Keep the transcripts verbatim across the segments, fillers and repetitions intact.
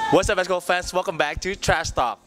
What's up, basketball fans? Welcome back to Trash Talk.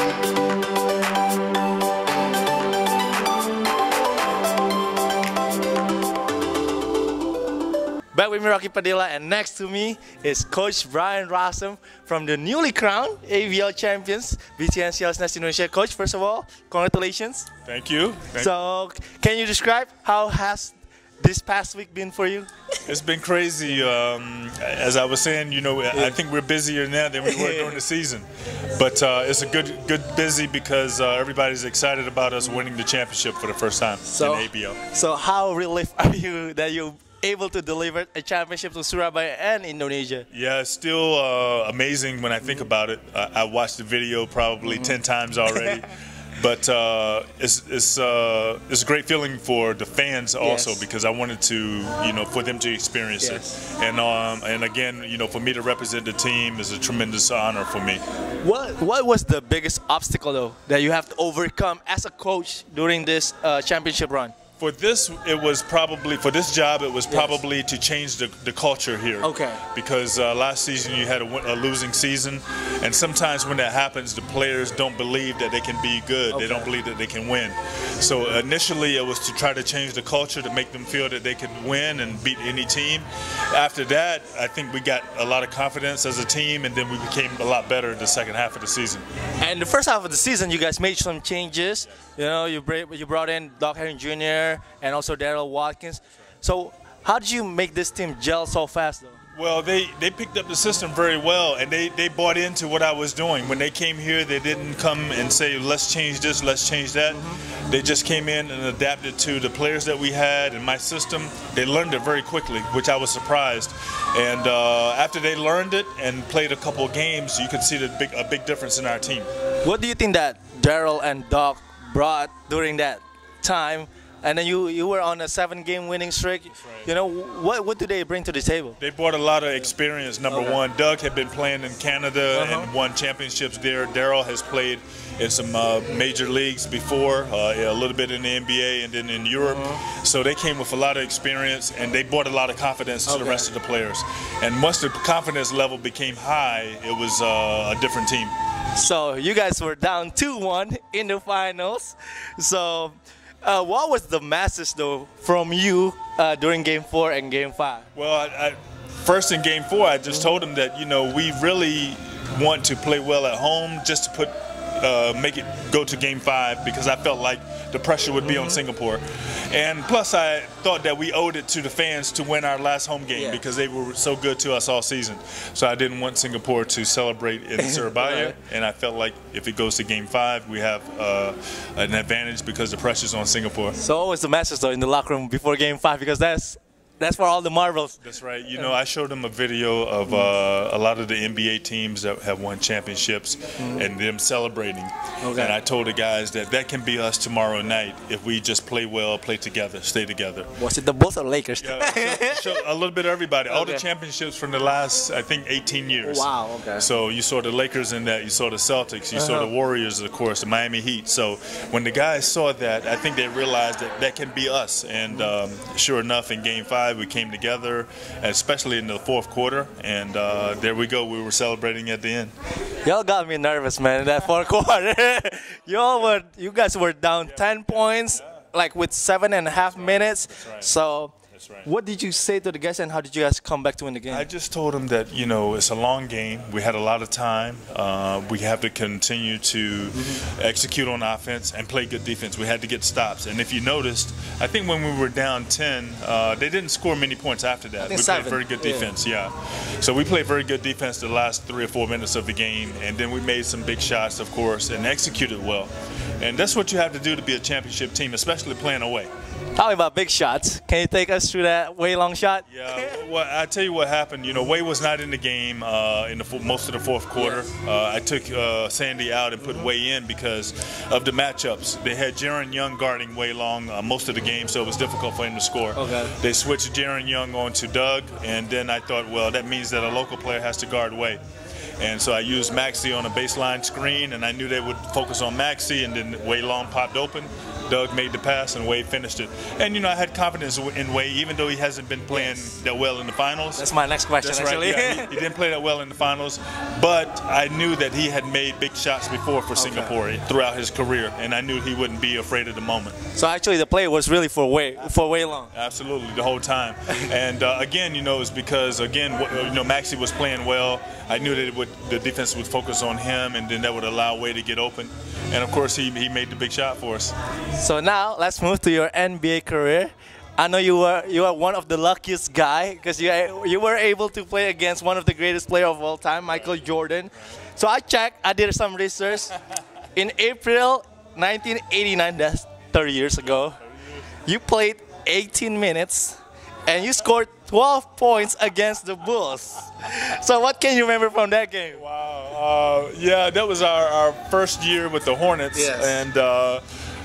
Back with me, Rocky Padilla, and next to me is Coach Brian Rossum from the newly crowned A V L champions, B T N C L Nest Indonesia. Coach, first of all, congratulations. Thank you. Thank so, can you describe how has this past week been for you? It's been crazy. Um, as I was saying, you know, I think we're busier now than we were during the season. But uh, it's a good, good busy because uh, everybody's excited about us winning the championship for the first time so, in A B L. So, how relieved are you that you able to deliver a championship to Surabaya and Indonesia? Yeah, it's still uh, amazing when I think about it. I, I watched the video probably mm-hmm. ten times already. But uh, it's it's uh, it's a great feeling for the fans also yes. because I wanted to, you know, for them to experience yes. it, and um, and again, you know, for me to represent the team is a tremendous honor for me. What what was the biggest obstacle though that you have to overcome as a coach during this uh, championship run? For this, it was probably, for this job, it was probably yes. to change the, the culture here. Okay. Because uh, last season you had a, a losing season, and sometimes when that happens, the players don't believe that they can be good. Okay. They don't believe that they can win. So initially it was to try to change the culture to make them feel that they could win and beat any team. After that, I think we got a lot of confidence as a team, and then we became a lot better in the second half of the season. And the first half of the season, you guys made some changes. You know, you you brought in Doc Herring Junior and also Daryl Watkins. So how did you make this team gel so fast, though? Well, they, they picked up the system very well, and they, they bought into what I was doing. When they came here, they didn't come and say, let's change this, let's change that. Mm-hmm. They just came in and adapted to the players that we had and my system. They learned it very quickly, which I was surprised. And uh, after they learned it and played a couple of games, you could see the big, a big difference in our team. What do you think that Daryl and Doc brought during that time? And then you you were on a seven-game winning streak. Right. You know, what what do they bring to the table? They brought a lot of experience. Number okay. one, Doug had been playing in Canada uh-huh. and won championships there. Daryl has played in some uh, major leagues before, uh, a little bit in the N B A and then in Europe. Uh-huh. So they came with a lot of experience, and they brought a lot of confidence to okay. the rest of the players. And once the confidence level became high, it was uh, a different team. So you guys were down two one in the finals. So. Uh, what was the message, though, from you uh, during Game Four and Game Five? Well, I, I, first in Game Four, I just told them that you know we really want to play well at home, just to put uh, make it go to Game Five because I felt like the pressure would be mm-hmm. on Singapore, and plus I thought that we owed it to the fans to win our last home game yeah. because they were so good to us all season. So I didn't want Singapore to celebrate in Surabaya, right. and I felt like if it goes to Game Five, we have uh, an advantage because the pressure's on Singapore. So what was the message though in the locker room before Game Five? Because that's That's for all the marbles. That's right. You know, I showed them a video of uh, a lot of the N B A teams that have won championships mm-hmm. and them celebrating. Okay. And I told the guys that that can be us tomorrow night if we just play well, play together, stay together. Was it the Bulls or Lakers? Yeah, so, so a little bit of everybody. Okay. All the championships from the last, I think, eighteen years. Wow, okay. So you saw the Lakers in that, you saw the Celtics, you uh-huh. saw the Warriors, of course, the Miami Heat. So when the guys saw that, I think they realized that that can be us. And um, sure enough, in Game Five, we came together, especially in the fourth quarter, and uh, there we go. We were celebrating at the end. Y'all got me nervous, man. In that fourth quarter, y'all were, you guys were down yeah. ten points, yeah. like with seven and a half minutes. That's right. So. Right. What did you say to the guys, and how did you guys come back to win the game? I just told them that, you know, it's a long game. We had a lot of time. Uh, we have to continue to mm-hmm. execute on offense and play good defense. We had to get stops. And if you noticed, I think when we were down ten, uh, they didn't score many points after that. We seven. played very good defense, yeah. yeah. So we played very good defense the last three or four minutes of the game. And then we made some big shots, of course, and executed well. And that's what you have to do to be a championship team, especially playing away. Talking about big shots, can you take us through that Wei Long shot? Yeah, well, I tell you what happened. You know, Wei was not in the game uh, in the most of the fourth quarter. Yes. Uh, I took uh, Sandy out and put mm-hmm. Wei in because of the matchups. They had Jaren Young guarding Wei Long uh, most of the game, so it was difficult for him to score. Okay. They switched Jaren Young on to Doug, and then I thought, well, that means that a local player has to guard Wei. And so I used Maxey on a baseline screen, and I knew they would focus on Maxey, and then Wade Long popped open. Doug made the pass, and Wade finished it. And, you know, I had confidence in Wade, even though he hasn't been playing yes. that well in the finals. That's my next question, That's actually. Right. Yeah, he, he didn't play that well in the finals, but I knew that he had made big shots before for okay. Singapore throughout his career, and I knew he wouldn't be afraid of the moment. So actually the play was really for Wade, for Wade Long. Absolutely, the whole time. And uh, again, you know, it's because, again, you know, Maxey was playing well. I knew that it would, the defense would focus on him, and then that would allow Wade to get open. And of course, he, he made the big shot for us. So now let's move to your N B A career. I know you were you are one of the luckiest guy because you you were able to play against one of the greatest player of all time, Michael Jordan. So I checked, I did some research. In April nineteen eighty-nine, that's thirty years ago, you played eighteen minutes and you scored twelve points against the Bulls. So what can you remember from that game? Wow, uh, yeah, that was our, our first year with the Hornets. Yes. And uh,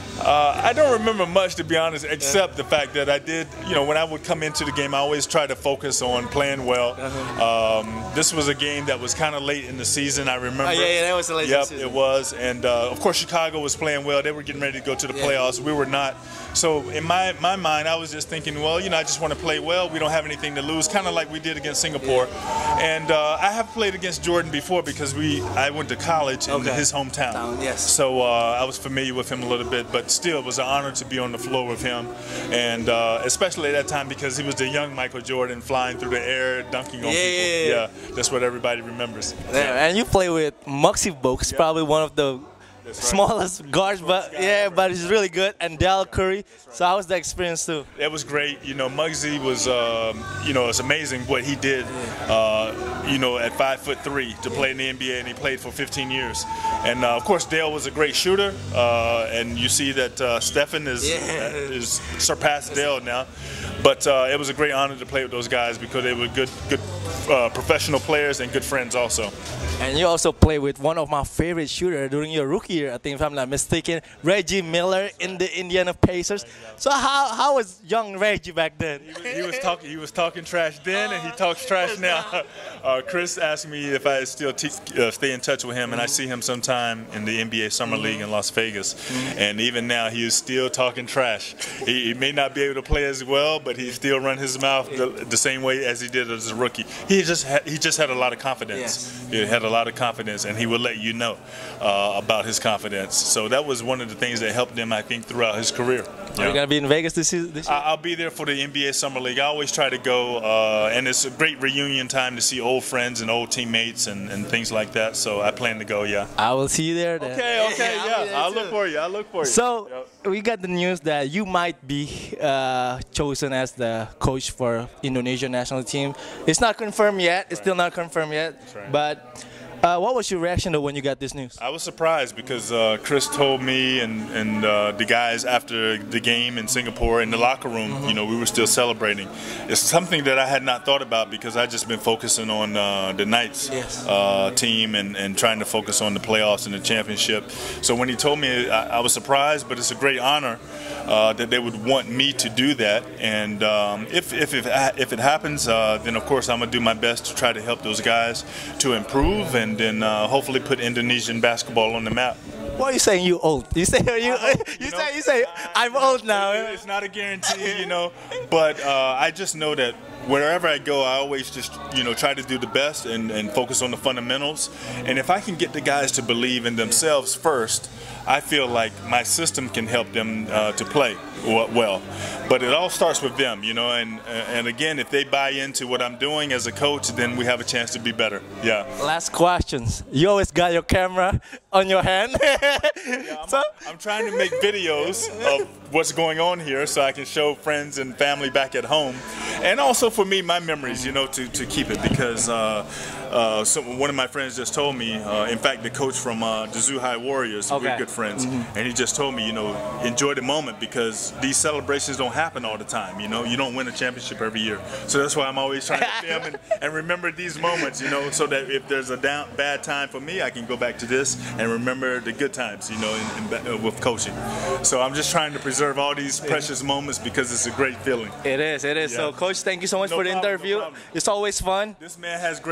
Uh, I don't remember much, to be honest, except yeah. the fact that I did, you know, when I would come into the game, I always try to focus on playing well. Uh-huh. um, this was a game that was kind of late in the season, I remember. Oh, yeah, yeah, that was a late yep, season. It was. And, uh, of course, Chicago was playing well. They were getting ready to go to the yeah. playoffs. We were not. So in my, my mind, I was just thinking, well, you know, I just want to play well. We don't have anything to lose, kind of like we did against Singapore. Yeah. And uh, I have played against Jordan before because we I went to college in okay. his hometown. Town, yes. So uh, I was familiar with him a little bit, but still it was an honor to be on the floor with him. And uh, especially at that time because he was the young Michael Jordan flying through the air, dunking on yeah, people. Yeah, yeah. yeah, that's what everybody remembers. Yeah, yeah. And you play with Muggsy Bogues, yeah. probably one of the Right. smallest guards, but yeah, but he's really good. And Dell Curry. Right. So how was the experience too? It was great. You know, Muggsy was, um, you know, it's amazing what he did. Uh, you know, at five foot three to play in the N B A, and he played for fifteen years. And uh, of course, Dale was a great shooter. Uh, and you see that uh, Stephen is yeah. is surpassed Dale now. But uh, it was a great honor to play with those guys because they were good, good uh, professional players and good friends also. And you also played with one of my favorite shooters during your rookie year, I think, if I'm not mistaken, Reggie Miller in the Indiana Pacers. So how how was young Reggie back then? He was, he was talking he was talking trash then, and he talks trash now. Uh, Chris asked me if I still te uh, stay in touch with him, and I see him sometime in the N B A Summer League in Las Vegas. And even now, he is still talking trash. He, he may not be able to play as well, but he still run his mouth the, the same way as he did as a rookie. He just had, he just had a lot of confidence. Yes. He had a lot of confidence, and he would let you know uh, about his confidence. So that was one of the things that helped him, I think, throughout his career. Are you going to be in Vegas this year? This year? I'll be there for the N B A Summer League. I always try to go, uh, and it's a great reunion time to see old friends and old teammates and, and things like that. So I plan to go, yeah. I will see you there then. Okay, okay, yeah. yeah. I'll look for you. I'll look for you. So yep. we got the news that you might be uh, chosen as the coach for Indonesia national team. It's not confirmed yet. It's right. still not confirmed yet. Right. But Uh, what was your reaction though when you got this news? I was surprised because uh, Chris told me and, and uh, the guys after the game in Singapore in the locker room, mm-hmm. you know, we were still celebrating. It's something that I had not thought about because I just been focusing on uh, the Knights yes. uh, team and, and trying to focus on the playoffs and the championship. So when he told me, I, I was surprised, but it's a great honor uh, that they would want me to do that. And um, if, if, if, if it happens, uh, then of course I'm going to do my best to try to help those guys to improve and and then uh, hopefully put Indonesian basketball on the map. Why are you saying you old? You say you you, you know, say you say I'm old now. It's not a guarantee, you know, but uh, I just know that wherever I go, I always just you know try to do the best and, and focus on the fundamentals. And if I can get the guys to believe in themselves first, I feel like my system can help them uh, to play well. But it all starts with them, you know, and and again, if they buy into what I'm doing as a coach, then we have a chance to be better. Yeah. Last questions. You always got your camera on your hand. yeah, I'm, so? I'm trying to make videos of what's going on here so I can show friends and family back at home. And also for me, my memories, you know, to, to keep it because uh, uh, so one of my friends just told me, uh, in fact, the coach from uh, the Zhuhai Warriors, okay. we're good friends, mm-hmm. and he just told me, you know, enjoy the moment because these celebrations don't happen all the time, you know, you don't win a championship every year. So that's why I'm always trying to film and, and remember these moments, you know, so that if there's a down, bad time for me, I can go back to this and remember the good times, you know, in, in, uh, with coaching. So I'm just trying to preserve all these precious moments because it's a great feeling. It is, it is. Yeah. So, Coach, thank you so much no for the problem, interview. No it's always fun. This man has great videos.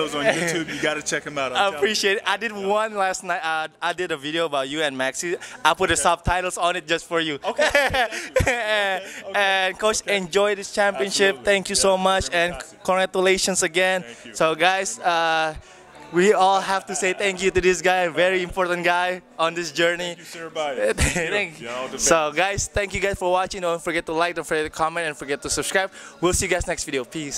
videos on YouTube. You got to check them out. I'm I telling you. appreciate it. I did one last night. Uh, I did a video about you and Maxi. I put the subtitles on it just for you. Okay. and, and Coach, enjoy this championship. Absolutely. Thank you Yeah, so much, very and fantastic. congratulations again. Thank you. So, guys, uh, we all have to say thank you to this guy, very important guy on this journey. Thank you, sir. Bye. Thank you. Y'all the So, guys, thank you guys for watching. Don't forget to like, don't forget to comment, and forget to subscribe. We'll see you guys next video. Peace.